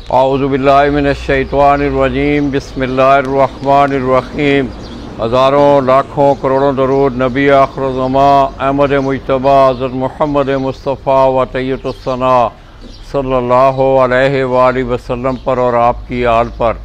औज़ुबिल्लाहि मिनश्शैतानिर्रजीम बिस्मिल्लाहिर्रहमानिर्रहीम। हज़ारों लाखों करोड़ों दरूद नबी आखिरुज़्ज़मा अहमद मुज्तबा हज़रत मुहम्मद मुस्तफ़ा व तय्यबुस्सना सल्लल्लाहु अलैहि वालैहि वसल्लम पर और आपकी आल पर।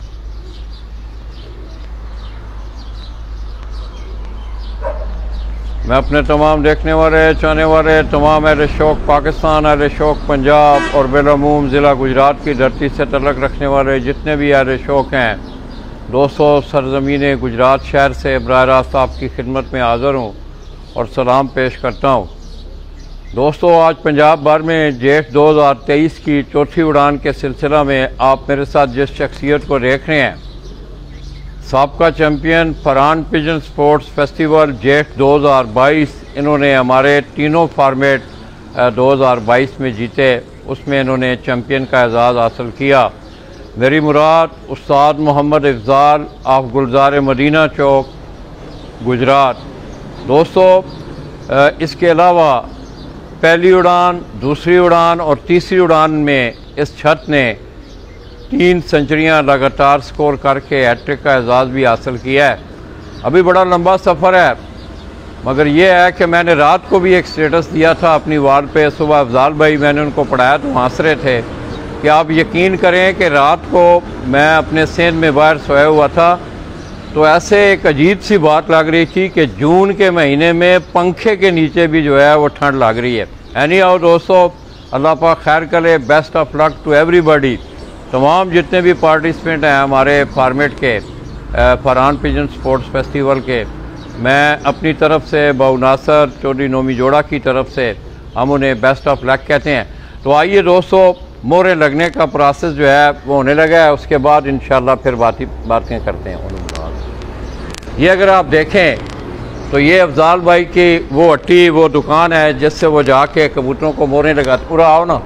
मैं अपने तमाम देखने वाले चाहने वाले तमाम अहले शौक़ पाकिस्तान, अहले शौक़ पंजाब और बिलअमूम ज़िला गुजरात की धरती से तल्लुक़ रखने वाले जितने भी अहले शौक़ हैं दोस्तों, सरज़मीन गुजरात शहर से बराह रास्त आपकी खिदमत में हाज़िर हूँ और सलाम पेश करता हूँ। दोस्तों, आज पंजाब भर में जेठ 2023 की चौथी उड़ान के सिलसिला में आप मेरे साथ जिस शख्सियत को देख रहे हैं, साबका champion Farhan pigeon sports festival जेठ 2022, इन्होंने हमारे तीनों फॉर्मेट 2022 में जीते, उसमें इन्होंने चैम्पियन का एजाज़ हासिल किया। मेरी मुराद उस्ताद मोहम्मद इफ़ज़ाल ऑफ गुलजार मदीना चौक गुजरात। दोस्तों, इसके अलावा पहली उड़ान, दूसरी उड़ान और तीसरी उड़ान में इस छत ने 3 सेंचुरियाँ लगातार स्कोर करके हैट्रिक का एजाज़ भी हासिल किया है। अभी बड़ा लंबा सफ़र है, मगर यह है कि मैंने रात को भी एक स्टेटस दिया था अपनी वाल पे। सुबह अफ़ज़ाल भाई मैंने उनको पढ़ाया तो हंस रहे थे कि आप यकीन करें कि रात को मैं अपने सेंध में बाहर सोया हुआ था तो ऐसे एक अजीब सी बात लग रही थी कि जून के महीने में पंखे के नीचे भी जो है वो ठंड लग रही है। एनी हाउ दोस्तों, अल्लाह पाक खैर करे। Best of luck to everybody. तमाम जितने भी पार्टिसिपेंट हैं हमारे फॉर्मेट के फरहान पिजन स्पोर्ट्स फेस्टिवल के, मैं अपनी तरफ से बाऊ नासर चौधरी नोमी जोड़ा की तरफ से हम उन्हें बेस्ट ऑफ लक कहते हैं। तो आइए दोस्तों, मोहरें लगने का प्रोसेस जो है वो होने लगा है, उसके बाद इंशाल्लाह फिर बातें करते हैं। ये अगर आप देखें तो ये अफ़ज़ाल भाई की वो हट्टी, वो दुकान है जिससे वो जाके कबूतरों को मोहरें लगाते। पूरा आओ ना,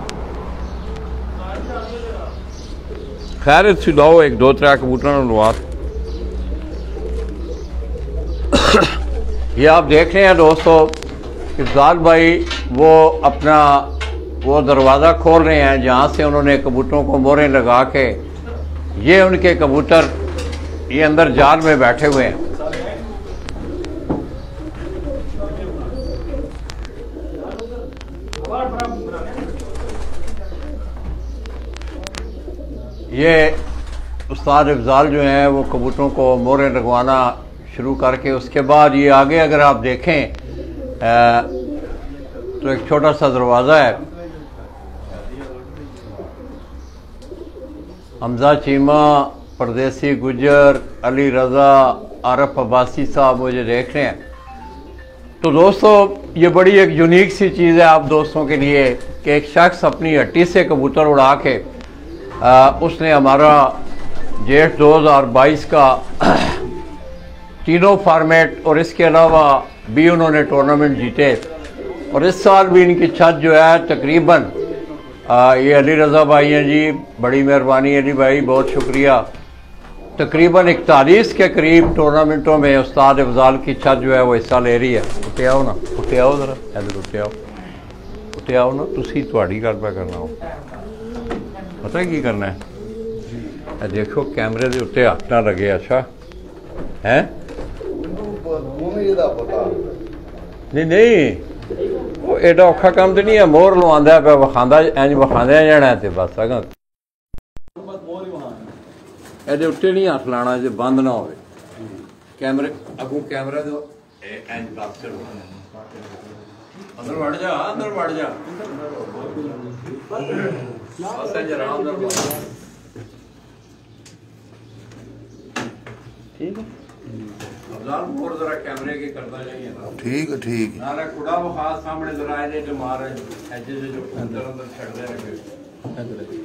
खैर सिलाओ, 1-2-3 कबूतर लुआ। ये आप देख रहे हैं दोस्तों, इफ़ज़ाल भाई वो अपना वो दरवाज़ा खोल रहे हैं जहाँ से उन्होंने कबूतरों को मोहरें लगा के, ये उनके कबूतर ये अंदर जाल में बैठे हुए हैं। ये उस्ताद इफ़ज़ाल जो हैं वो कबूतरों को मोहरें लगवाना शुरू करके उसके बाद ये आगे अगर आप देखें तो एक छोटा सा दरवाज़ा है। हमजा चीमा, परदेसी गुजर, अली रज़ा, आरफ अब्बासी साहब मुझे देख रहे हैं। तो दोस्तों, ये बड़ी एक यूनिक सी चीज़ है आप दोस्तों के लिए कि एक शख्स अपनी हट्टी से कबूतर उड़ा के उसने हमारा जेठ 2022 का तीनों फॉर्मेट और इसके अलावा भी उन्होंने टूर्नामेंट जीते। और इस साल भी इनकी छत जो है तकरीबन ये अली रज़ा भाई हैं जी, बड़ी मेहरबानी अली भाई, बहुत शुक्रिया। तकरीबन 41 के करीब टूर्नामेंटों में उस्ताद इफ़ज़ाल की छत जो है वो हिस्सा ले रही है। उठे आओ ना, उठे आओ ज़रा, इधर उठे आओ, उठे आओ ना, तुसी तुहाड़ी गल पे करना हो, पता है की करना है। देखो कैमरे के उत्ते हथ ना लगे। अच्छा है, नहीं नहीं वो एडा औखा काम तो नहीं है। मोहर लवांदा पे विखांदा इंज विखांदे जाना है बस। अगर ਇਹਦੇ ਉੱਤੇ नहीं हथ लाना जो बंद ना हो कैमरे अगू कैमरे तो इंज बस अंदर वड़ जा, अंदर वड़ जा, ठीक है। मोर जरा कैमरे के करना चाहिए ना। ठीक है, ठीक है। नारा कुड़ा बखा सामने जरा ये जो मार है जो अंदर अंदर छड़ दे रहे।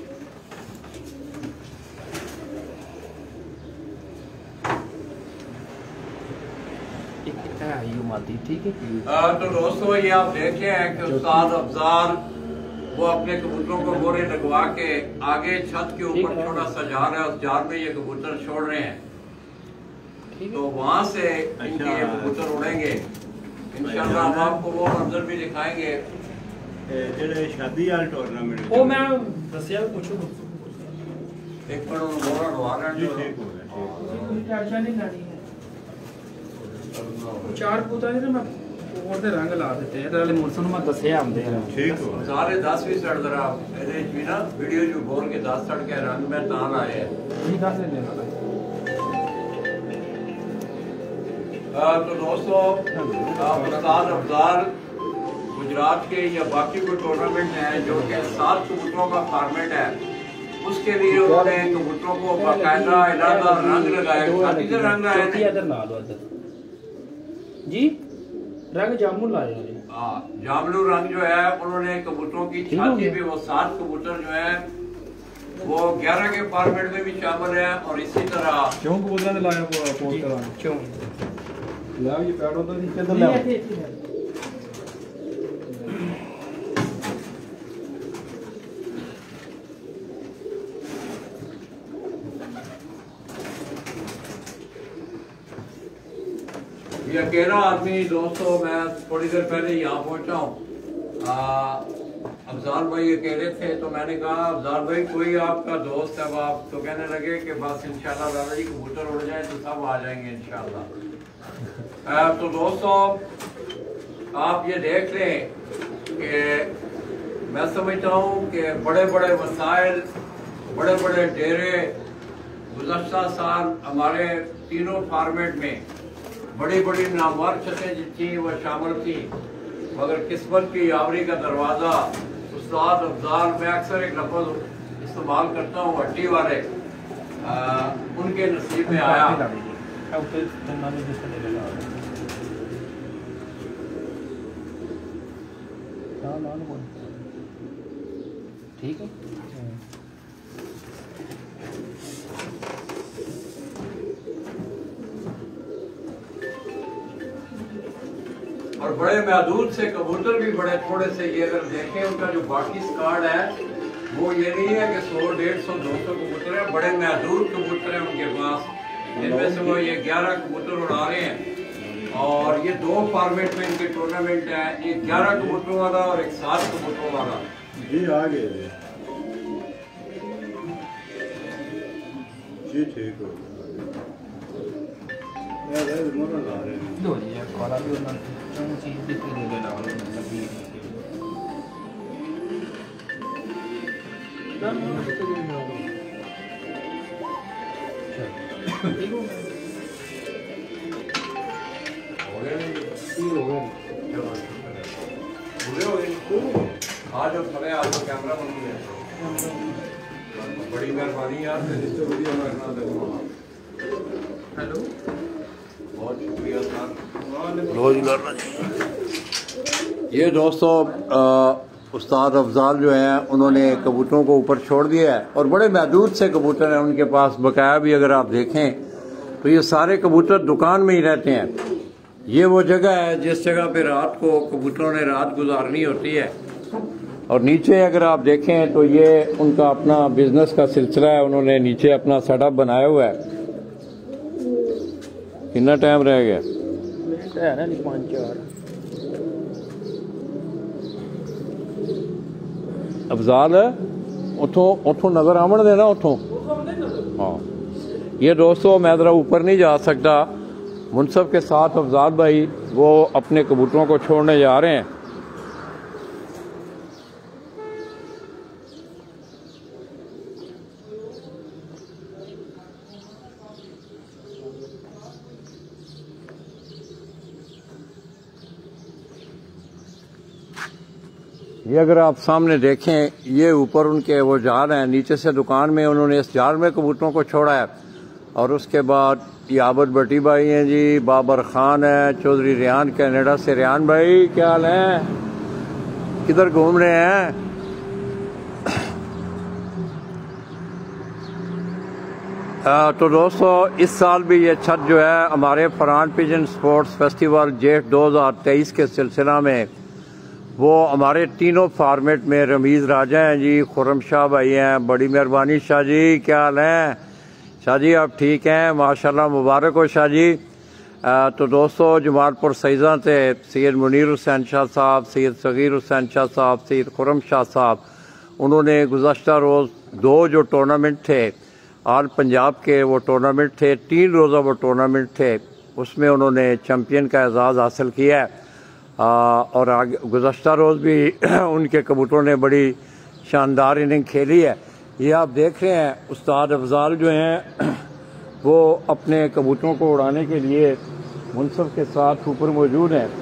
ठीक है। तो दोस्तों, ये आप देखे हैं कि उस्ताद अफ़ज़ाल वो अपने कबूतरों को मोहरें लगवा के आगे छत के ऊपर छोटा सा जाल है, उस जाल में ये कबूतर छोड़ रहे हैं। तो वहां से इनके ये कबूतर उड़ेंगे इंशाल्लाह। हम आपको वो मंजर भी दिखाएंगे। शादी वाले टूर्नामेंट वो मैं दसिया पूछो एक मिनट मोरा लवा रहे जी ठीक हो गया टेंशन नहीं लेनी है चार पुत्तर ने मैं और दे रंग ला देते हैं वाले मुरसन में दसे आंदे हैं ठीक हो सारे 10 भी सड़ जरा ਇਹਦੇ ਵਿੱਚ ਵੀ ਨਾ ਵੀਡੀਓ ਜੋ ਬੋਲ ਕੇ 10 ਸੜ ਕੇ ਰੰਗ ਮੈਂ ਤਾਂ ਲਾਏ ਹੈ नहीं दस लेने वाला तो दोस्तों उस्ताद अफजाल गुजरात के या बाकी कोई टूर्नामेंट है जो कि 7 कबूतरों का फॉर्मेट है उसके लिए उन्होंने कबूतरों को बाकायदा इलाका रंग लगाया किधर रंग आए इधर ना लो इधर जी रंग जामुन लाए हैं जामलू रंग जो है उन्होंने कबूतरों की छाती पे वो 7 कबूतर जो है वो 11 के फॉर्मेट में भी शामिल है और इसी तरह क्यों कबूतरा ने लाया वो पोस्टर क्यों ले ये पैड होता है किधर ले ये अकेला आदमी दोस्तों मैं थोड़ी देर पहले यहाँ पहुंचा हूँ अफजाल भाई अकेले थे तो मैंने कहा अफजाल भाई कोई आपका दोस्त है आप तो कहने लगे कि बस इंशाल्लाह दादा जी कबूतर उड़ जाए तो सब आ जाएंगे इंशाल्लाह। तो दोस्तों आप ये देख लें कि मैं समझता हूँ कि बड़े बड़े वसाइल बड़े बड़े डेरे गुज़श्ता साल हमारे तीनों फॉर्मेट में बड़ी बड़ी नामवर छतें थी वह शामिल थी मगर किस्मत की यावरी का दरवाज़ा उस्ताद अफजाल मैं अक्सर एक लफ्ज़ इस्तेमाल करता हूँ हड्डी वाले उनके नसीब में आया। ठीक है और बड़े महदूद से कबूतर भी बड़े थोड़े से ये अगर देखें उनका जो बाकी स्क्वाड है वो ये नहीं है कि 100, 150, 200 कबूतर है बड़े महदूद कबूतर है उनके पास जिनमें से वो ये 11 कबूतर उड़ा रहे हैं और ये 2 फॉर्मेट में इनके टूर्नामेंट है एक 11 कबूतरों वाला और एक 7 कबूतरों वाला जी आ गए जी ठीक हो यार मोरा ला रहे हैं दो जी कॉला भी उन्होंने चीज दिख रही है ना लगी आज और थले आज कैमरा बंद है बड़ी मेहरबानी यार इससे वीडियो करना देखो हेलो बहुत शुक्रिया सर रोज करना ये दोस्तों उस्ताद अफजाल जो हैं उन्होंने कबूतरों को ऊपर छोड़ दिया है और बड़े महदूद से कबूतर हैं उनके पास बकाया भी अगर आप देखें तो ये सारे कबूतर दुकान में ही रहते हैं ये वो जगह है जिस जगह पे रात को कबूतरों ने रात गुजारनी होती है और नीचे अगर आप देखें तो ये उनका अपना बिजनेस का सिलसिला है उन्होंने नीचे अपना सेटअप बनाया हुआ है। कितना टाइम रह गया है ना 5-4 अफजाल उठो नजर आमन देना उठो हाँ ये दोस्तों मैं जरा ऊपर नहीं जा सकता मुनसब के साथ अफजाल भाई वो अपने कबूतरों को छोड़ने जा रहे हैं। ये अगर आप सामने देखें ये ऊपर उनके वो जाल हैं नीचे से दुकान में उन्होंने इस जाल में कबूतरों को छोड़ा है और उसके बाद ये आबद भट्टी भाई हैं जी बाबर खान है चौधरी रियान कनाडा से रियान भाई क्या हाल है किधर घूम रहे हैं तो दोस्तों इस साल भी ये छत जो है हमारे फरहान पिजन स्पोर्ट्स फेस्टिवल जेठ 2023 के सिलसिला में वो हमारे तीनों फॉर्मेट में रमीज़ राजा हैं जी खुरम शाह भाई हैं बड़ी मेहरबानी शाह जी क्या हाल हैं शाह जी आप ठीक हैं माशाल्लाह मुबारक हो शाह जी। तो दोस्तों जमालपुर सईदा से सैयद मुनीर हुसैन शाह साहब सैयद सगीर हुसैन शाह साहब सैयद खुरम शाह साहब उन्होंने गुज़श्ता रोज़ 2 जो टूर्नामेंट थे ऑल पंजाब के वो टूर्नामेंट थे, 3 रोज़ा वो टूर्नामेंट थे, उसमें उन्होंने चैम्पियन का एजाज़ हासिल किया है। और आगे गुज़श्ता रोज़ भी उनके कबूतरों ने बड़ी शानदार इनिंग खेली है। ये आप देख रहे हैं उस्ताद अफजाल जो हैं वो अपने कबूतरों को उड़ाने के लिए मुनसफ के साथ ऊपर मौजूद हैं।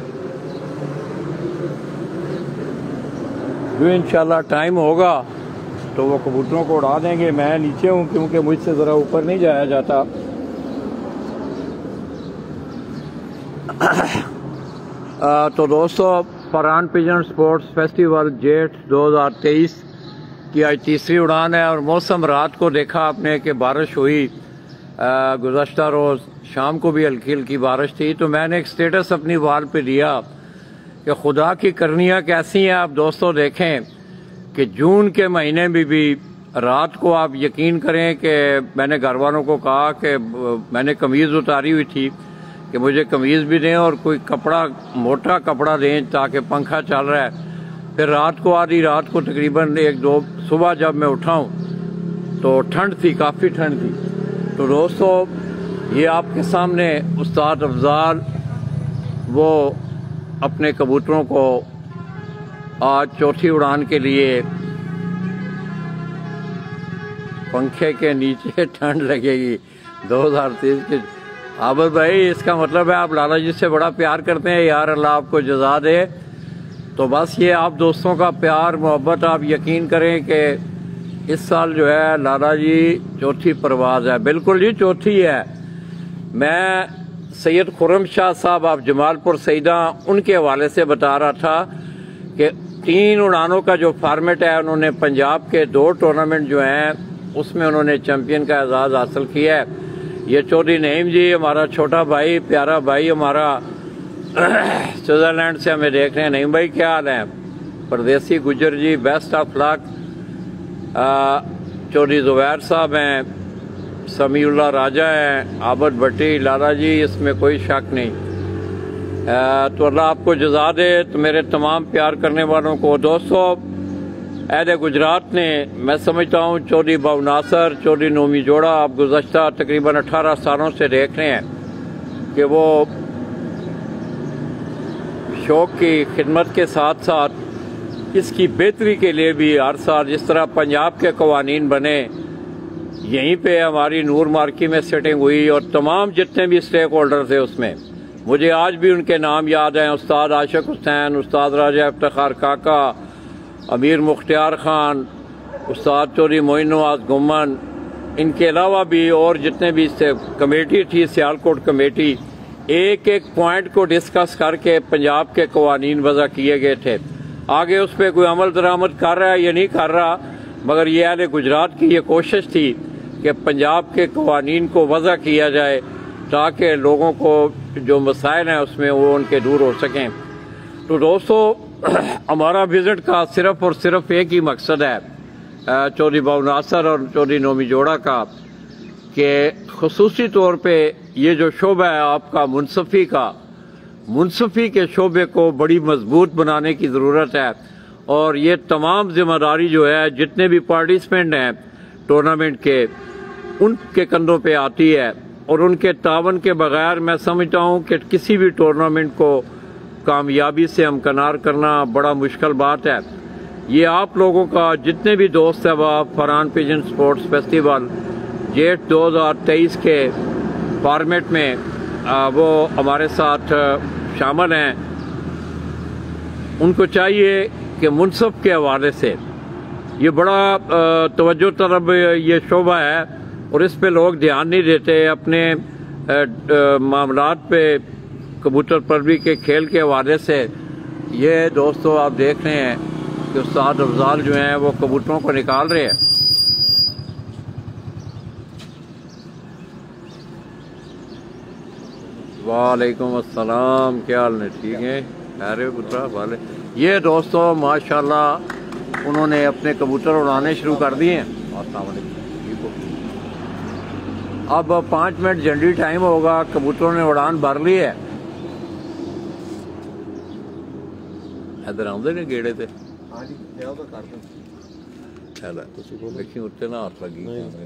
जो इंशाल्लाह टाइम होगा तो वो कबूतरों को उड़ा देंगे। मैं नीचे हूँ क्योंकि मुझसे ज़रा ऊपर नहीं जाया जाता। तो दोस्तों, फरहान पिजन स्पोर्ट्स फेस्टिवल जेठ 2023 की आज तीसरी उड़ान है और मौसम रात को देखा आपने कि बारिश हुई। गुज़श्ता रोज़ शाम को भी हल्की हल्की बारिश थी। तो मैंने एक स्टेटस अपनी वाल पे दिया कि खुदा की करनियाँ कैसी हैं। आप दोस्तों देखें कि जून के महीने में भी रात को आप यकीन करें कि मैंने घर वालों को कहा कि मैंने कमीज़ उतारी हुई थी कि मुझे कमीज़ भी दें और कोई कपड़ा, मोटा कपड़ा दें ताकि पंखा चल रहा है। फिर रात को, आधी रात को तकरीबन 1-2 सुबह जब मैं उठाऊं तो ठंड थी, काफ़ी ठंड थी। तो दोस्तों, ये आपके सामने उस्ताद अफजाल वो अपने कबूतरों को आज चौथी उड़ान के लिए पंखे के नीचे ठंड लगेगी 2023 के। आबद भाई, इसका मतलब है आप लाला जी से बड़ा प्यार करते हैं। यार अल्लाह आपको जज़ा दे। तो बस ये आप दोस्तों का प्यार मोहब्बत, आप यकीन करें कि इस साल जो है लाला जी चौथी परवाज़ है। बिल्कुल जी, चौथी है। मैं सैयद खुर्रम शाह साहब, आप जमालपुर सईदा, उनके हवाले से बता रहा था कि 3 उड़ानों का जो फॉर्मेट है, उन्होंने पंजाब के 2 टूर्नामेंट जो हैं उसमें उन्होंने चैम्पियन का एजाज़ हासिल किया है। ये चौधरी नईम जी, हमारा छोटा भाई, प्यारा भाई हमारा, स्विट्ज़रलैंड से हमें देख रहे हैं। नईम भाई क्या हाल है? Pardesi Gujar ji, best of luck. Chaudhry Zubair साहब हैं, समीउल्लाह राजा हैं, आबद भट्टी, लाला जी, इसमें कोई शक नहीं। तो अल्लाह आपको जज़ा दे। तो मेरे तमाम प्यार करने वालों को दोस्तों, अहद गुजरात ने, मैं समझता हूँ चौधरी बाबू नासर, चौधरी नोमी जोड़ा, आप गुज़श्ता तकरीबन 18 सालों से देख रहे हैं कि वो शौक की खिदमत के साथ साथ इसकी बेहतरी के लिए भी हर साल जिस तरह पंजाब के कवानीन बने, यहीं पे हमारी नूर मार्की में सेटिंग हुई और तमाम जितने भी स्टेक होल्डर थे उसमें मुझे आज भी उनके नाम याद हैं। उस्ताद आशिक हुसैन, उस्ताद राजा इफ्तिखार काका, अमीर मुख्तियार खान, उस्ताद चौधरी मोइन नवाज गुम्मन, इनके अलावा भी और जितने भी कमेटी थी, सियालकोट कमेटी, एक एक पॉइंट को डिस्कस करके पंजाब के कवानीन वज़ा किए गए थे। आगे उस पर कोई अमल दरामद कर रहा है या नहीं कर रहा, मगर ये अहले गुजरात की ये कोशिश थी कि पंजाब के कवानीन को वज़ा किया जाए ताकि लोगों को जो मसाइल हैं उसमें वो उनके दूर हो सकें। तो दोस्तों, हमारा विजिट का सिर्फ और सिर्फ एक ही मकसद है चौधरी बाबू नासर और चौधरी नोमी जोड़ा का, कि खुसूसी तौर पे ये जो शोबा है आपका मुनसफ़ी के शोबे को बड़ी मजबूत बनाने की ज़रूरत है। और ये तमाम जिम्मेदारी जो है जितने भी पार्टिसिपेंट हैं टूर्नामेंट के, उनके कंधों पे आती है और उनके तावन के बगैर मैं समझता हूँ कि किसी भी टूर्नामेंट को कामयाबी से हमकनार करना बड़ा मुश्किल बात है। ये आप लोगों का जितने भी दोस्त हैं वह फरहान पिजन स्पोर्ट्स फेस्टिवल जेठ 2023 के फॉर्मेट में वो हमारे साथ शामिल हैं। उनको चाहिए कि मुनसफ़ के हवाले से ये बड़ा तवज्जो तलब ये शोबा है और इस पे लोग ध्यान नहीं देते। अपने मामलात पे कबूतर परवरी के खेल के हवाले से ये दोस्तों आप देख रहे हैं कि उस्ताद अफजाल जो हैं वो कबूतरों को निकाल रहे हैं। वालेकुम अस्सलाम, क्या हाल है? ठीक है, अरे पुत्रा वाले। ये दोस्तों माशाल्लाह उन्होंने अपने कबूतर उड़ाने शुरू कर दिए हैं। अब 5 मिनट झंडी टाइम होगा, कबूतरों ने उड़ान भर ली है। इधर आते ने गेड़े थे। है देखिए उत्ते ना हाथ लगी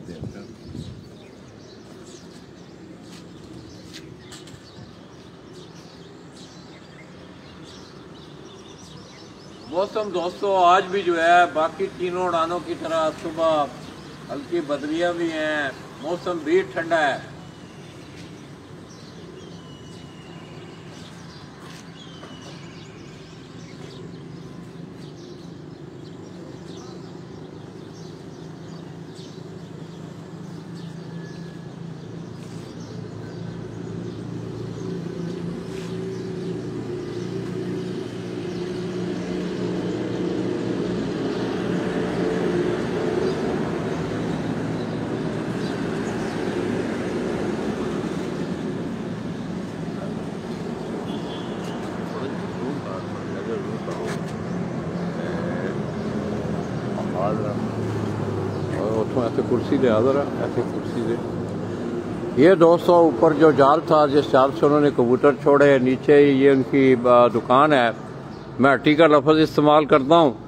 मौसम दोस्तों आज भी जो है बाकी तीनों उड़ानों की तरह सुबह हल्की बदलियां भी हैं, मौसम भी ठंडा है। ऐसे कुर्सी दे जरा, ऐसे कुर्सी दे। ये दोस्तों ऊपर जो जाल था जिस जाल से उन्होंने कबूतर छोड़े, नीचे ये उनकी दुकान है। मैं हट्टी का लफ्ज़ इस्तेमाल करता हूँ।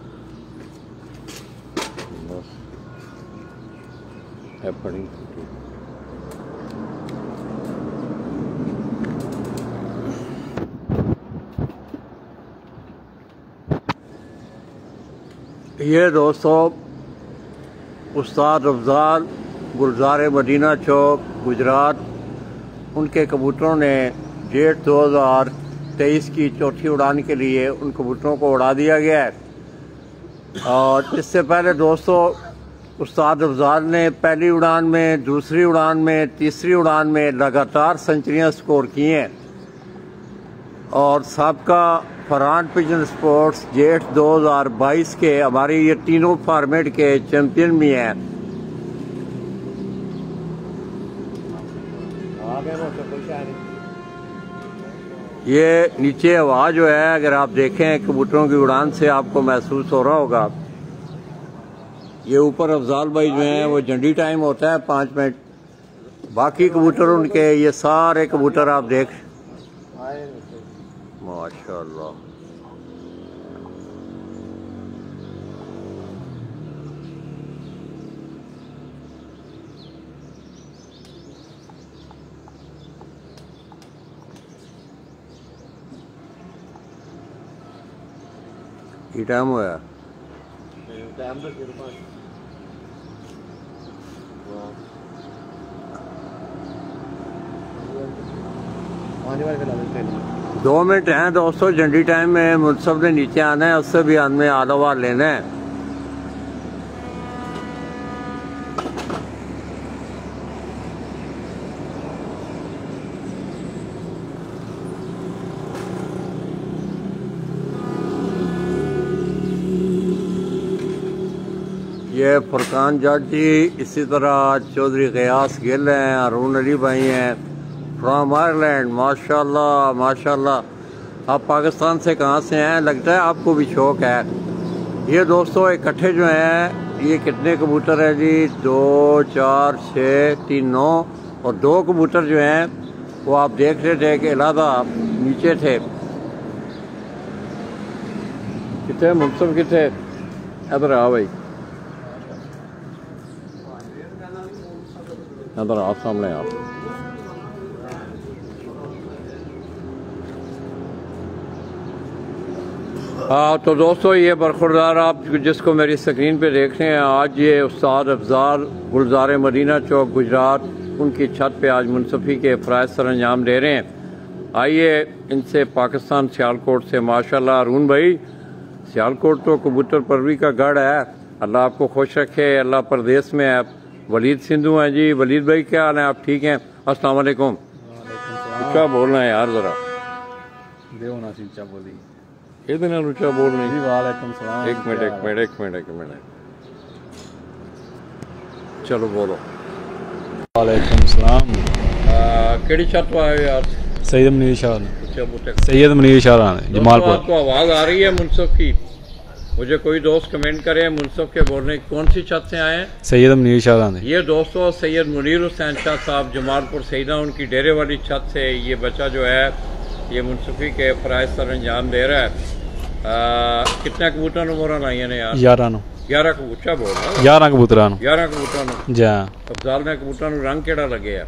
ये दोस्तों उस्ताद अफजाल गुलजार मदीना चौक गुजरात, उनके कबूतरों ने जेठ 2023 की चौथी उड़ान के लिए उन कबूतरों को उड़ा दिया गया है। और इससे पहले दोस्तों उस्ताद अफजाल ने पहली उड़ान में, दूसरी उड़ान में, तीसरी उड़ान में लगातार सेंचुरियां स्कोर की हैं। और सबका फरहान पिजन स्पोर्ट्स जेठ 2022 के हमारी ये तीनों फॉर्मेट के चैंपियन भी हैं। ये नीचे हवा जो है अगर आप देखें कबूतरों की उड़ान से आपको महसूस हो रहा होगा। ये ऊपर अफजाल भाई जो हैं वो झंडी टाइम होता है 5 मिनट, बाकी कबूतर उनके ये सारे कबूतर आप देख माशाअल्लाह। ये टाइम हुआ टाइम तो 2 मिनट हैं दोस्तों। झंडी टाइम में मुनसब ने नीचे आना है, उससे भी हमें आलावा लेना है। ये फुरकान जट जी, इसी तरह चौधरी गयास गिल हैं, अरुण अली भाई हैं फ्रॉम आयरलैंड। माशाल्लाह माशाल्लाह। आप पाकिस्तान से कहाँ से हैं? लगता है आपको भी शौक है। ये दोस्तों इकट्ठे जो हैं ये कितने कबूतर हैं जी? 2 4 6 3 9 और 2 कबूतर जो हैं वो आप देख रहे थे कि इलादा नीचे थे। कितने मुनसब कितने? इधर आओ भाई, इधर आओ, सामने आओ। हाँ तो दोस्तों ये बरखुरदार आप जिसको मेरी स्क्रीन पे देख रहे हैं, आज ये उस्ताद अफजाल गुलजार मदीना चौक गुजरात, उनकी छत पे आज मुनसफ़ी के फ़राइज़ सर अंजाम दे रहे हैं। आइए इनसे पाकिस्तान सियालकोट से, माशाल्लाह अरुण भाई, सियालकोट तो कबूतर परवी का गढ़ है। अल्लाह आपको खुश रखे। अल्लाह परदेश में है। वलीद सिंधु हैं जी। वलीद भाई क्या हाल है? आप ठीक हैं? अस्सलाम वालेकुम। क्या बोलना है यार ज़रा? इधर ऊंचा बोल नहीं। वालेकुम सलाम। एक मिनट चलो बोलो। वालेकुम सलाम। केड़ी छत पे आए यार? सैयद मनीर शाह जमालपुर। आपको आवाज आ रही है मुनसफ की? मुझे कोई दोस्त कमेंट करे मुनसफ के बोलने कौन सी छत से आए हैं? सैयद मनीर शाह। ये दोस्तों सैयद मुनीर हुसैन शाह साहब जमालपुर सईदा, उनकी डेरे वाली छत से ये बच्चा जो है ये मुनसफी के फ़राइज़ सर अंजाम दे रहा है। कितने कबूतर मोहरा लाई ने यार? 11 कबूतर बोलना 11 ਕਬੂਤਰਾਂ ਨੂੰ 11 ਕਬੂਤਰਾਂ ਨੂੰ ਜਾਂ ਅਫਜ਼ਾਲ ਨੇ ਕਬੂਤਰਾਂ ਨੂੰ ਰੰਗ ਕਿਹੜਾ ਲੱਗਿਆ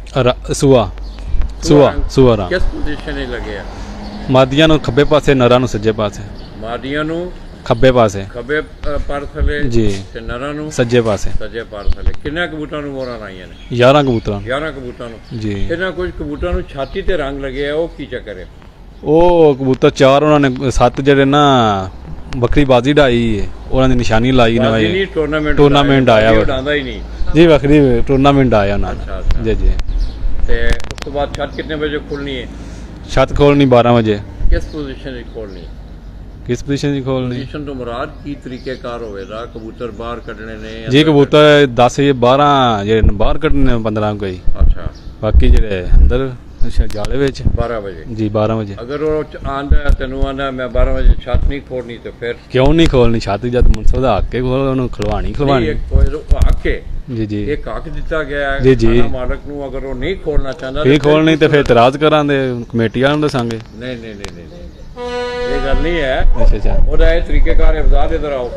ਸੂਆ ਰੰਗ ਕਿਸ ਪੋਜੀਸ਼ਨ 'ਚ ਲੱਗਿਆ ਮਾਦੀਆਂ ਨੂੰ ਖੱਬੇ ਪਾਸੇ ਨਰਾਂ ਨੂੰ ਸੱਜੇ ਪਾਸੇ ਮਾਦੀਆਂ ਨੂੰ ਖੱਬੇ ਪਾਸੇ ਖੱਬੇ ਪਰ ਥੱਲੇ ਜੀ ਤੇ ਨਰਾਂ ਨੂੰ ਸੱਜੇ ਪਾਸੇ ਸੱਜੇ ਪਰ ਥੱਲੇ ਕਿੰਨੇ ਕਬੂਤਰਾਂ ਨੂੰ ਮੋਹਰਾਂ ਲਾਈਆਂ ਨੇ 11 ਕਬੂਤਰਾਂ 11 ਕਬੂਤਰਾਂ ਨੂੰ ਜੀ ਇਹਨਾਂ ਕੁਝ ਕਬੂਤਰਾਂ ਨੂੰ ਛਾਤੀ ਤੇ ਰੰਗ ਲੱਗਿਆ ਉਹ ਕੀ ਚੱਕਰ ਹੈ ਉਹ ਕਬੂਤਰ 4 ਉਹਨਾਂ ਨੇ 7 ਜਿਹੜੇ ਨਾ ਬੱਕਰੀ ਬਾਜ਼ੀ ਢਾਈ ਹੈ ਉਹਨਾਂ ਦੀ ਨਿਸ਼ਾਨੀ ਲਾਈ ਨਾ ਟੂਰਨਾਮੈਂਟ ਆਇਆ ਉਡਾਉਂਦਾ ਹੀ ਨਹੀਂ ਜੀ ਵੱਖਰੀ ਟੂਰਨਾਮੈਂਟ ਆਇਆ ਉਹਨਾਂ ਦਾ ਜੀ ਜੀ ਤੇ ਉਸ ਤੋਂ ਬਾਅਦ ਛੱਤ ਕਿੰਨੇ ਵਜੇ ਖੁੱਲਣੀ ਹੈ ਛੱਤ ਖੋਲਣੀ 12 ਵਜੇ ਕਿਸ ਪੋਜੀਸ਼ਨ 'ਚ ਖੋਲਣੀ ਕਿਸ ਪੋਜੀਸ਼ਨ 'ਚ ਖੋਲਣੀ ਪੋਜੀਸ਼ਨ ਤੋਂ ਮੁਰਾਦ ਕੀ ਤਰੀਕੇਕਾਰ ਹੋਵੇਗਾ ਕਬੂਤਰ ਬਾਹਰ ਕੱਢਣੇ ਨੇ ਜੀ ਕਬੂਤਰ 10 ਜਾਂ 12 ਜਿਹੜੇ ਬਾਹਰ ਕੱਢਣੇ 15 ਕੋਈ ਅੱਛਾ ਬਾਕੀ ਜਿਹੜੇ ਅੰਦਰ ਜਾਲੇ ਵਿੱਚ 12 ਵਜੇ ਜੀ 12 ਵਜੇ ਅਗਰ ਉਹ ਆਂਦਾ ਤੈਨੂੰ ਆਂਦਾ ਮੈਂ 12 ਵਜੇ ਛੱਤ ਨਹੀਂ ਖੋਲਣੀ ਤੇ ਫਿਰ ਕਿਉਂ ਨਹੀਂ ਖੋਲਣੀ ਛੱਤ ਜਦ ਮੁਨਸਬ ਦਾ ਹੱਕ ਕੇ ਖੋਲ ਉਹਨੂੰ ਖਲਵਾਣੀ ਹੱਕ ਹੈ ਜੀ ਜੀ ਇੱਕ ਹੱਕ ਦਿੱਤਾ ਗਿਆ ਜੀ ਜੀ ਮਾਲਕ ਨੂੰ ਅਗਰ ਉਹ ਨਹੀਂ ਖੋਲਣਾ ਚਾਹੁੰਦਾ ਫਿਰ ਖੋਲਣੀ ਤੇ ਫਿਰ ਇਤਰਾਜ਼ ਕਰਾਂਗੇ ਕਮੇਟੀ ਵਾਲਿਆਂ ਨੂੰ ਦੱਸਾਂਗੇ ਨਹੀਂ ਨਹੀਂ ਨਹੀਂ ਇਹ ਗੱਲ ਨਹੀਂ ਹੈ ਅੱਛਾ ਅੱਛਾ ਉਹਦਾ ਇਹ ਤਰੀਕੇਕਾਰ ਅਫਜ਼ਾਲ ਇਧਰ ਆਓ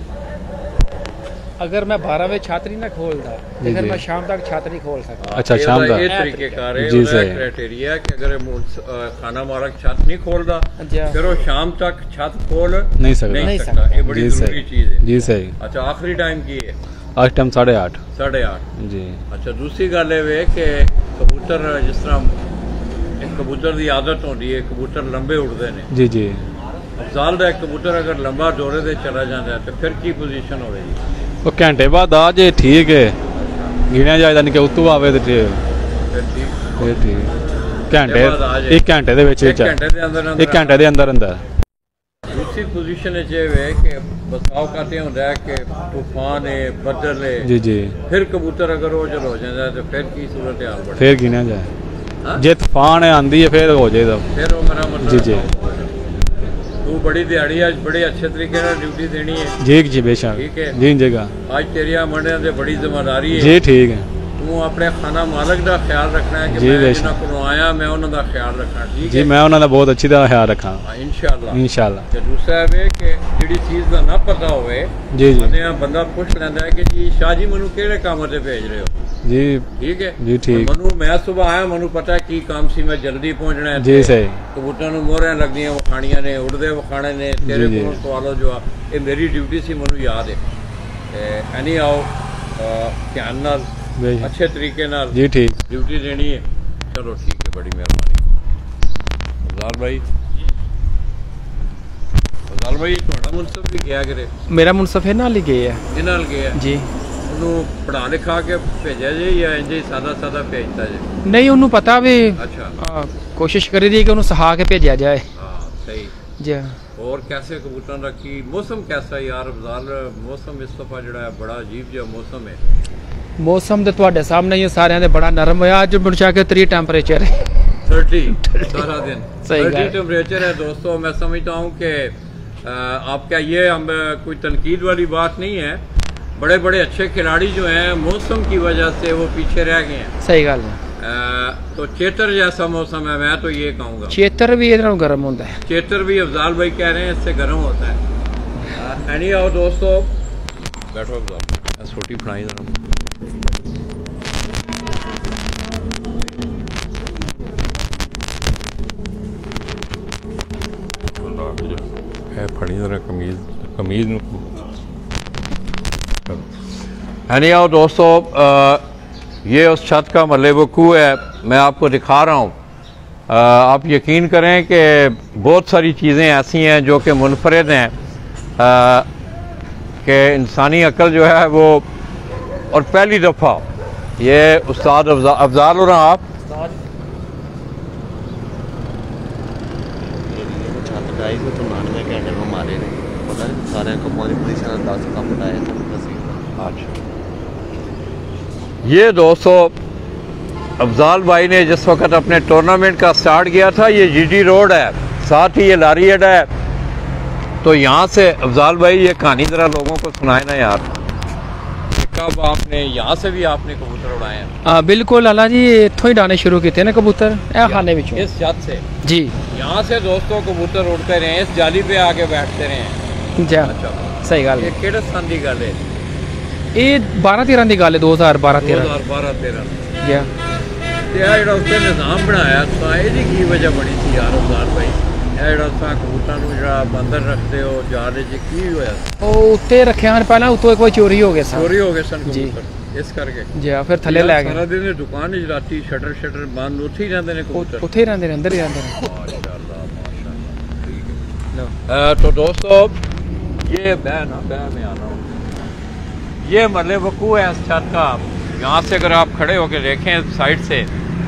अगर मैं 12 बजे छात्र ना खोलता तो फिर मैं शाम तक छात्र नहीं खोल सकता अच्छा शाम तक ये तरीकेकार है जी सही क्राइटेरिया कि अगर खाना मालक छत नहीं खोलता फिर वो शाम तक छत खोल नहीं सकता ये बड़ी जरूरी चीज है जी सही अच्छा आखिरी टाइम की है आज टाइम 8:30 जी अच्छा दूसरी गल है कि कबूतर जिस तरह एक कबूतर की आदत होती है कबूतर लंबे उड़ते हैं जी जी अफजाल का एक कबूतर अगर लंबा दौरे से चला जाता है तो फिर की पोजीशन होगी ਉਹ ਘੰਟੇ ਬਾਅਦ ਆ ਜੇ ਠੀਕ ਹੈ ਗਿਣਿਆ ਜਾਇਦਾ ਨਹੀਂ ਕਿ ਉਤੋਂ ਆਵੇ ਤੇ ਫਿਰ ਠੀਕ ਘੰਟੇ 1 ਘੰਟੇ ਦੇ ਵਿੱਚ 1 ਘੰਟੇ ਦੇ ਅੰਦਰ ਅੰਦਰ दूसरी पोजीशन है कि बसाव कहते होता है कि तूफान है बदल है जी जी फिर कबूतर अगर ओझल हो जाता है तो फिर की सूरत हाल बने फिर गिनया जाए जे तूफान आंदी है फिर हो जाएगा फिर वो मेरा मतलब जी जी तू बड़ी दिहाड़ी आज बड़े अच्छे तरीके से ड्यूटी देनी है जी जी बेशक ठीक है जी जगह आज तेरी मंडे से बड़ी जिम्मेदारी है जी ठीक है तू अपने खाना मालक का ख्याल रखना है कि मैं जिन्हां कोलों आया मैं उन्हां दा ख्याल रखना ठीक जी है मैं उन्हां दा बहुत अच्छी तरह ख्याल रखा इंशाअल्लाह ते दूसरा है कि जिहड़ी चीज दा ना पता होवे जी जी बंदा पूछ लेंदा है कि जी शाह जी मैनू किहड़े काम ते भेज रहे हो जी ठीक है जी ठीक मैनू मैं सुबह आया मैनू पता है की काम सी मैं जल्दी पहुंचना है जी सही कबूतरां नू मोहरां लगदियां वखाणियां ने उड़दे वखाणे ने तेरे कोलों सवालो जवाब ये मेरी ड्यूटी सी मैनू याद है ते एनी आओ ध्यान नाल अच्छे तरीके नाल जी ठीक ड्यूटी देनी है चलो ठीक है बड़ी मेहरबानी अफजाल भाई थोड़ा मुनसफ भी गया करे मेरा मुनसफ है नाल ही गया है नाल गया जी ਉਹਨੂੰ ਪੜਾ ਲਿਖਾ ਕੇ ਭੇਜਿਆ ਜੇ ਜਾਂ ਇੰਜ ਹੀ ਸਾਦਾ ਸਾਦਾ ਭੇਜਤਾ ਜੇ ਨਹੀਂ ਉਹਨੂੰ ਪਤਾ ਵੀ ਅੱਛਾ ਕੋਸ਼ਿਸ਼ ਕਰੀ ਦੀ ਕਿ ਉਹਨੂੰ ਸਹਾ ਕੇ ਭੇਜਿਆ ਜਾਏ हाँ सही जी और कैसे कबूतरों का की मौसम कैसा है यार अफजाल मौसम इस दफा जड़ा है बड़ा अजीब जो मौसम है मौसम तो ਤੁਹਾਡੇ ਸਾਹਮਣੇ ਹੀ ਸਾਰਿਆਂ ਦੇ ਬੜਾ ਨਰਮ ਹੋਇਆ ਅੱਜ ਮੁਰਚਾ ਕੇ 3 टेंपरेचर है 30 सारा दिन सही 30 टेम्परेचर है दोस्तों मैं समझता हूँ कि आपका ये हम कोई तनकीद वाली बात नहीं है बड़े बड़े अच्छे खिलाड़ी जो हैं मौसम की वजह से वो पीछे रह गए हैं सही गल है तो चेतर जैसा मौसम है मैं तो ये कहूँगा चेतर भी इधर गर्म होता है चेतर भी अफजाल भाई कह रहे हैं इससे गर्म होता है एनी आओ दोस्तों बैठो अफजाल छोटी फड़ाई फड़ी जरा कमीज नहीं आओ दोस्तों ये उस छत का मल्ले वकू है मैं आपको दिखा रहा हूँ आप यकीन करें कि बहुत सारी चीज़ें ऐसी हैं जो कि मुनफरद हैं कि इंसानी अक्ल जो है वो और पहली दफ़ा ये उस्ताद अफजाल और आप ये दोस्तों अफजाल भाई ने जिस वक्त अपने टूर्नामेंट का स्टार्ट किया था ये जीडी रोड है साथ ही ये लारी अड्डा है तो यहाँ से अफजाल भाई ये कहानी ज़रा लोगों को सुनाए ना यार कब आपने यहाँ से भी आपने कबूतर उड़ाए हैं हाँ बिल्कुल अल्लाह जी इतों ही डाने शुरू किए ना कबूतर खाने में इस छत से जी यहाँ से दोस्तों कबूतर उड़ते रहे इस जाली पे आके बैठते रहे जी अच्छा सही गल ये केड़े सन दी गल है? ये 12-13 की गल है, 2012-13 2012-13 जी। ਤੇ ਆ ਜਿਹੜਾ ਉੱਤੇ ਨਿਜ਼ਾਮ ਬਣਾਇਆ ਤਾਂ ਇਹਦੀ ਕੀ ਵਜ੍ਹਾ ਬਣੀ ਸੀ ਯਾਰ ਅਫਜ਼ਾਲ ਭਾਈ? ਇਹ ਜਿਹੜਾ ਤਾਂ ਕਬੂਤਰਾਂ ਨੂੰ ਜਿਹੜਾ ਬੰਦਰ ਰੱਖਦੇ ਹੋ ਜਾਲ 'ਚ ਕੀ ਹੋਇਆ? ਉਹ ਉੱਤੇ ਰੱਖਿਆ ਹਨ ਪਹਿਲਾਂ, ਉੱਤੋਂ ਕੋਈ ਚੋਰੀ ਹੋ ਗਿਆ ਸਨ। ਚੋਰੀ ਹੋ ਗਏ ਸਨ ਜੀ। ਕਬੂਤਰ ਇਸ ਕਰਕੇ ਜੀ ਫਿਰ ਥੱਲੇ ਲੈ ਗਏ। ਸਾਰਾ ਦਿਨ ਦੁਕਾਨ 'ਚ ਰਾਤੀ ਸ਼ਟਰ ਬੰਦ ਉੱਥੇ ਹੀ ਰਹਿੰਦੇ ਨੇ ਕਬੂਤਰ? ਉੱਥੇ ਹੀ ਰਹਿੰਦੇ ਨੇ, ਅੰਦਰ ਹੀ ਰਹਿੰਦੇ ਨੇ। माशाल्लाह माशाल्लाह ठीक है। तो दोस्तों ये मैं आ रहा हूँ, ये मरले वकू है इस छत का। यहाँ से अगर आप खड़े होकर देखें साइड से,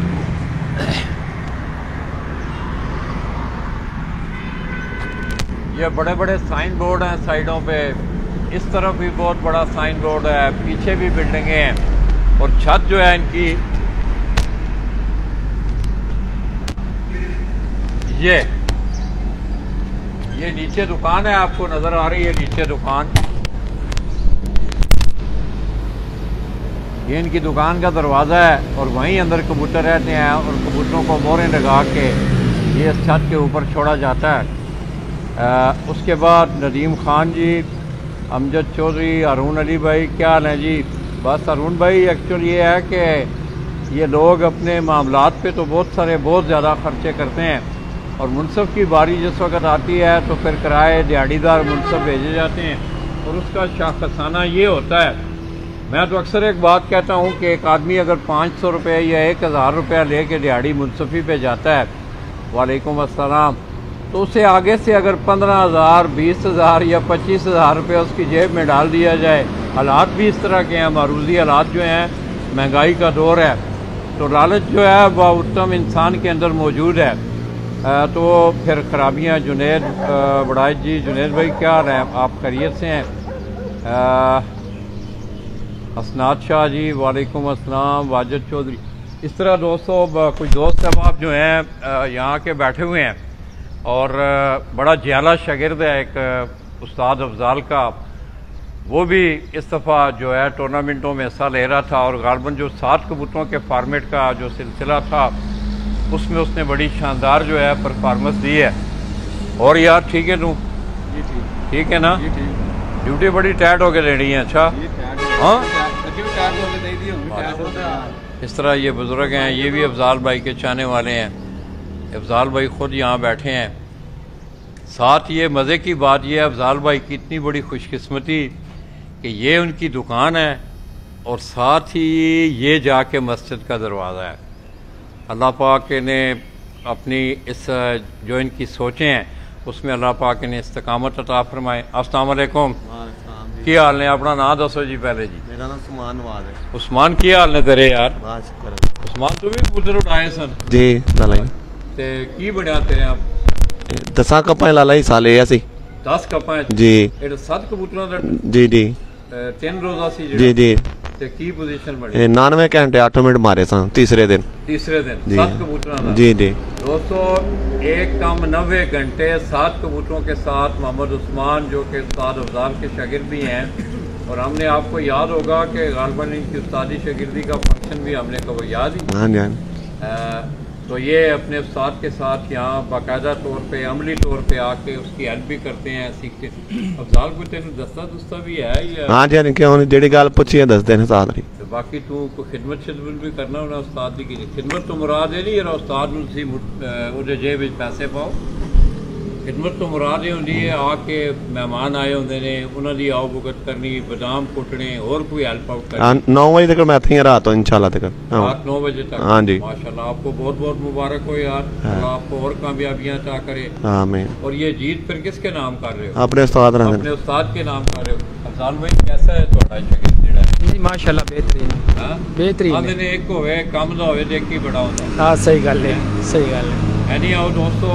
ये बड़े बड़े साइन बोर्ड हैं साइडों पे, इस तरफ भी बहुत बड़ा साइन बोर्ड है, पीछे भी बिल्डिंगें हैं और छत जो है इनकी ये नीचे दुकान है, आपको नजर आ रही है नीचे दुकान, ये इनकी दुकान का दरवाज़ा है और वहीं अंदर कबूतर रहते हैं और कबूतरों को मोहरें लगा के ये इस छत के ऊपर छोड़ा जाता है। उसके बाद नदीम खान जी, अमजद चौधरी, अरुण अली भाई, क्या हाल है जी? बस अरुण भाई, एक्चुअली ये है कि ये लोग अपने मामलात पे तो बहुत ज़्यादा खर्चे करते हैं और मुनसफ़ की बारी जिस वक्त आती है तो फिर किराए दिहाड़ीदार मुनसफ़ भेजे जाते हैं और उसका शाखसाना ये होता है। मैं तो अक्सर एक बात कहता हूँ कि एक आदमी अगर 500 रुपये या 1000 रुपया ले के दिहाड़ी मुनसफ़ी पे जाता है, वालेकुम अस्सलाम, तो उसे आगे से अगर 15,000, 20,000 या 25,000 रुपये उसकी जेब में डाल दिया जाए, हालात भी इस तरह के हैं, मारूजी हालात जो हैं, महंगाई का दौर है, तो लालच जो है वह उत्तम इंसान के अंदर मौजूद है। तो फिर खराबियाँ। जुनेद बड़ाई जी, जुनेद भाई क्या हाल है? आप खैरियत से हैं? असनाद शाह जी, वालेकुम अस्सलाम, वाजिद चौधरी। इस तरह दोस्तों कुछ दोस्त अहबाब जो हैं यहाँ के बैठे हुए हैं और बड़ा जियाला शागिर्द है एक उस्ताद अफजाल का, वो भी इस दफ़ा जो है टूर्नामेंटों में हिस्सा ले रहा था और गालबन जो 7 कबूतरों के फॉर्मेट का जो सिलसिला था उसमें उसने बड़ी शानदार जो है परफॉर्मेंस दी है। और यार ठीक है तू? ठीक है ना? ड्यूटी बड़ी टाइट होकर लेनी है। अच्छा हाँ, इस तरह ये बुजुर्ग हैं, ये भी अफजाल भाई के चाहने वाले हैं। अफजाल भाई खुद यहाँ बैठे हैं। साथ ये मज़े की बात ये है अफजाल भाई की इतनी बड़ी खुशकिस्मती कि ये उनकी दुकान है और साथ ही ये जाके मस्जिद का दरवाज़ा है। अल्लाह पाक ने अपनी इस जो इनकी सोचें हैं उसमें अल्लाह पाक ने इस्तकामत अता फरमाए। अस्सलाम वालेकुम, की हाल ने? अपना नाम दसो जी पहले जी। मेरा नाम उस्मान नवाज है। उस्मान की हाल ने तेरे यार? उस्मान तू भी कबूतर उड़ाए सन जी लालाई ते की बनया तेरे? आप 10 कप्पां लालाई साले ऐसी 10 कप्पां जी। एड 7 कबूतरों दा जी जी 3 रोजा सी जी जी। ते की पोजीशन बनी? 99 घंटे 8 मिनट मारे सन तीसरे दिन जी। 7 कबूतरों दा जी जी। दोस्तों एक कम 90 घंटे 7 कबूतरों के साथ मोहम्मद उस्मान जो कि उस्ताद अफजाल के शागिर्द भी हैं और हमने आपको याद होगा कि गालबन इनकी उस्तादी शागिर्दी का फंक्शन भी हमने कब याद ही। हाँ जी हाँ। तो ये अपने उस्ताद के साथ यहाँ बाकायदा तौर पे अमली तौर पे आके उसकी हेल्प भी करते हैं, सीखते। अफजाल को तेन दस्ता भी है या? हाँ जी हाँ, क्यों जेडी गल पूछी है दस दिन साथ रही। तो बाकी तू कोई खिदमत शिदमत भी करना होना उस्ताद की? खिदमत तो मुराद है नहीं यार उस्ताद उसे जेब में पैसे पाओ। खिदमत तो मुराद ही होंगी है आके मेहमान आए होंगे ने उन्होंने आओ भुगत करनी, बादाम कुटने और कोई हेल्प आउट करनी। 9 बजे तक मैं इत्थे ही रात इंशाल्लाह तक। रात 9 बजे तक? हाँ जी। माशाल्लाह, आपको बहुत बहुत मुबारक हो यार। अल्लाह आपको और कामयाबियां अता करे। आमीन। और ये जीत फिर किसके नाम कर रहे हो? अपने उस्ताद ने। अपने उस्ताद के नाम कर रहे हो। अफजाल भाई कैसा है ਤੁਹਾਡਾ शागिर्द ਜਿਹੜਾ जी माशाल्लाह बेहतरीन। हां बेहतरीन। आंदे ने एक होवे काम ਦਾ ਹੋਵੇ ਦੇਖ ਕੇ ਬੜਾ ਹੁੰਦਾ। हाँ सही गल है, सही गल है। एनी आओ दोस्तों,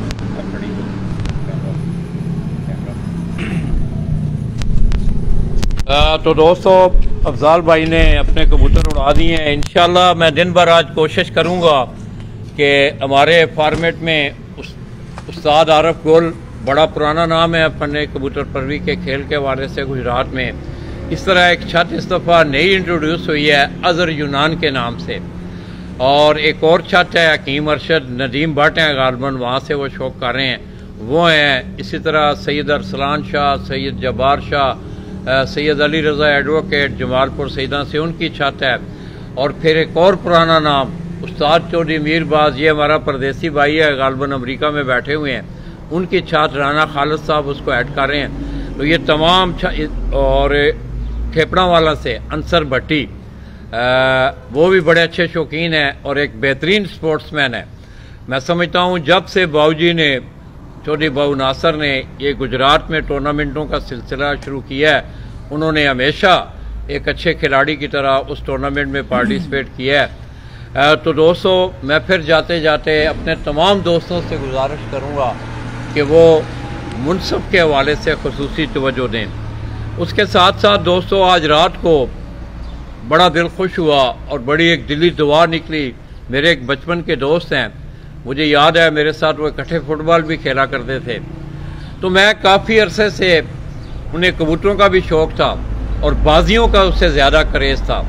तो दोस्तों अफजाल भाई ने अपने कबूतर उड़ा दिए हैं। इंशाल्लाह मैं दिन भर आज कोशिश करूंगा कि हमारे फॉर्मेट में उस्ताद आरफ गुल, बड़ा पुराना नाम है अपने कबूतर परवी के खेल के हवाले से गुजरात में। इस तरह एक छत इस दफ़ा नई इंट्रोड्यूस हुई है अज़र यूनान के नाम से, और एक और छत है हकीम अरशद नदीम भट्ट हैं गालबन, वहाँ से वो शौक कर रहे हैं। वो हैं। इसी तरह सैयद अरसलान शाह, सैयद जब्बार शाह, सैयद अली रज़ा एडवोकेट जमालपुर सईदा से उनकी छत है। और फिर एक और पुराना नाम उस्ताद चौधरी मीरबाज, ये हमारा परदेसी भाई है, गालबन अमेरिका में बैठे हुए हैं, उनकी छत राना खालिद साहब उसको ऐड कर रहे हैं। तो ये तमाम और खेपड़ा वाला से अंसर भट्टी, वो भी बड़े अच्छे शौकीन हैं और एक बेहतरीन स्पोर्ट्समैन है। मैं समझता हूँ जब से बाबूजी ने, चौधरी बाबू नासर ने ये गुजरात में टूर्नामेंटों का सिलसिला शुरू किया है, उन्होंने हमेशा एक अच्छे खिलाड़ी की तरह उस टूर्नामेंट में पार्टिसिपेट किया है। तो दोस्तों, मैं फिर जाते जाते अपने तमाम दोस्तों से गुजारिश करूँगा कि वो मुनसब के हवाले से खुसूसी तवज्जो दें। उसके साथ साथ दोस्तों, आज रात को बड़ा दिल खुश हुआ और बड़ी एक दिली दुआ निकली। मेरे एक बचपन के दोस्त हैं, मुझे याद है मेरे साथ वो इकट्ठे फुटबॉल भी खेला करते थे। तो मैं काफ़ी अरसे से, उन्हें कबूतरों का भी शौक़ था और बाजियों का उससे ज़्यादा क्रेज़ था।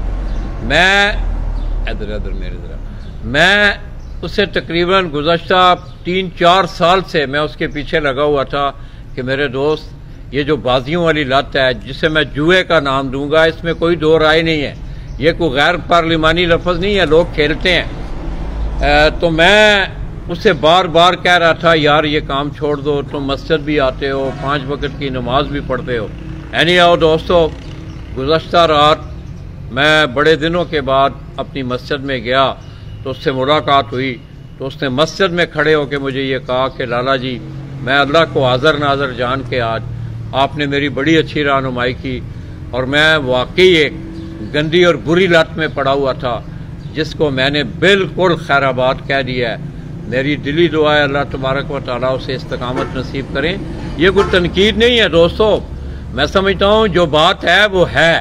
मैं उससे तकरीबन गुज़श्ता 3-4 साल से मैं उसके पीछे लगा हुआ था कि मेरे दोस्त, ये जो बाजियों वाली लत है, जिसे मैं जुए का नाम दूंगा, इसमें कोई दो राय नहीं है, ये कोई गैर पार्लिमानी लफ्ज़ नहीं है, लोग खेलते हैं। तो मैं उससे बार बार कह रहा था, यार ये काम छोड़ दो, तुम मस्जिद भी आते हो, 5 वक्त की नमाज भी पढ़ते हो। एनी आओ दोस्तों, गुज़श्ता रात मैं बड़े दिनों के बाद अपनी मस्जिद में गया तो उससे मुलाकात हुई। तो उसने मस्जिद में खड़े होकर मुझे ये कहा कि लाला जी, मैं अल्लाह को हाज़र नाज़र जान के आज आपने मेरी बड़ी अच्छी रहनुमाई की और मैं वाकई एक गंदी और बुरी लत में पड़ा हुआ था जिसको मैंने बिल्कुल खैराबाद कह दिया है। मेरी दिली दुआ है अल्लाह तबारक व तआला उसे इस्तकामत नसीब करें। ये कोई तनकीद नहीं है दोस्तों, मैं समझता हूँ जो बात है वो है।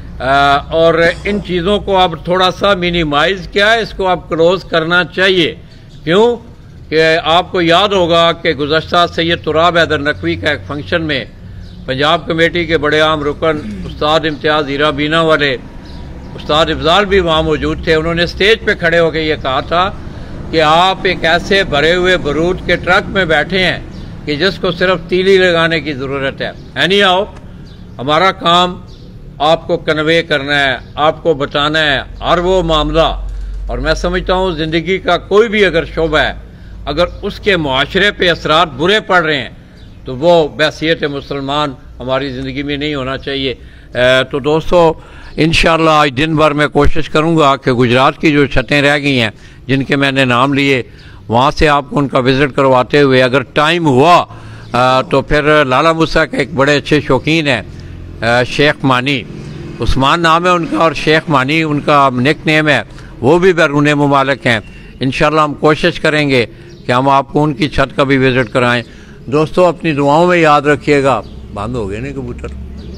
और इन चीज़ों को अब थोड़ा सा मिनिमाइज किया है, इसको अब क्लोज करना चाहिए। क्यों कि आपको याद होगा कि गुज़श्ता सैयद तुराब हैदर नकवी का एक फंक्शन में पंजाब कमेटी के बड़े आम रुकन उस्ताद इम्तियाज़ हीरा बीना वाले उस्ताद इफ़ज़ाल भी वहाँ मौजूद थे। उन्होंने स्टेज पे खड़े होकर ये कहा था कि आप एक ऐसे भरे हुए बारूद के ट्रक में बैठे हैं कि जिसको सिर्फ तीली लगाने की ज़रूरत है। नहीं आओ, हमारा काम आपको कन्वे करना है, आपको बताना है हर वो मामला। और मैं समझता हूँ ज़िंदगी का कोई भी अगर शोबा है, अगर उसके मुआशरे पे असरात बुरे पड़ रहे हैं तो वो बहसीयत मुसलमान हमारी ज़िंदगी में नहीं होना चाहिए। तो दोस्तों, इंशाअल्लाह आज दिन भर मैं कोशिश करूँगा कि गुजरात की जो छतें रह गई हैं जिनके मैंने नाम लिए, वहाँ से आपको उनका विज़िट करवाते हुए, अगर टाइम हुआ तो फिर लाला मूसा के एक बड़े अच्छे शौकीन हैं शेख मानी, उस्मान नाम है उनका और शेख मानी उनका निक नेम है, वो भी बैरून मुमालिक हैं। इंशाअल्लाह हम कोशिश करेंगे कि हम आपको उनकी छत का भी विज़िट कराएं। दोस्तों, अपनी दुआओं में याद रखिएगा। बंद हो गए नहीं कबूतर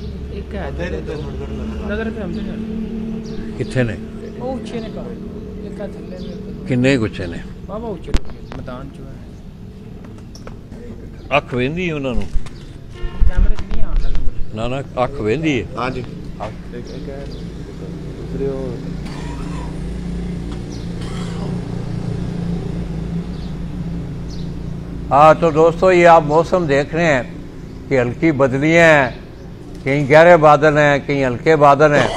कितने ने किन्ने गुच्छे ने अख वेंदी उन्होंने ना ना अख वेंदी है। हाँ जी। हाँ, तो दोस्तों ये आप मौसम देख रहे हैं कि हल्की बदलियाँ हैं, कहीं गहरे बादल हैं, कहीं हल्के बादल हैं।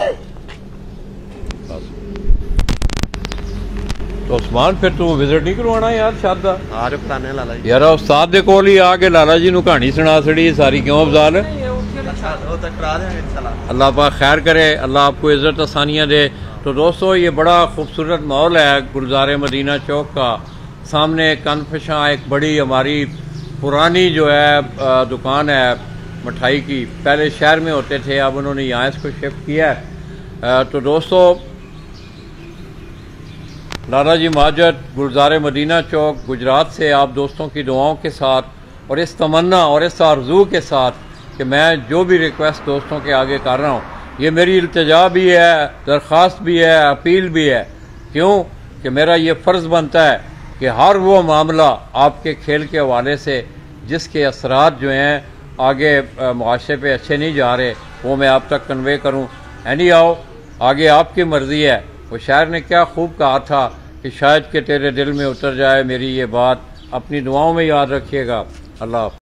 तो उस्मान, फिर तू विजिट नहीं करवाना यार शादा? आज बताने लाला जी यार उस्ताद दे कोल ही आके लाला जी नू कहानी सुना छड़ी सारी, क्यों अफजाल? अल्लाह पाक खैर करे, अल्लाह आपको इज्जत आसानियाँ दे। तो दोस्तों, ये बड़ा खूबसूरत माहौल है गुरुद्वारे मदीना चौक का। सामने कनफशां एक बड़ी हमारी पुरानी जो है दुकान है मिठाई की, पहले शहर में होते थे, अब उन्होंने यहाँ इसको शिफ्ट किया है। तो दोस्तों, लाला जी माजद गुरुद्वारे मदीना चौक गुजरात से आप दोस्तों की दुआओं के साथ और इस तमन्ना और इस आरज़ू के साथ कि मैं जो भी रिक्वेस्ट दोस्तों के आगे कर रहा हूँ, ये मेरी इल्तिजा भी है, दरख्वास्त भी है, अपील भी है। क्यों कि मेरा ये फ़र्ज़ बनता है कि हर वो मामला आपके खेल के हवाले से जिसके असरात जो हैं आगे मुआशरे पे अच्छे नहीं जा रहे, वो मैं आप तक कन्वे करूँ। एनी आओ, आगे आपकी मर्ज़ी है। वो शायर ने क्या खूब कहा था कि शायद कि तेरे दिल में उतर जाए मेरी ये बात, अपनी दुआओं में याद रखिएगा। अल्लाह हाफ़िज़।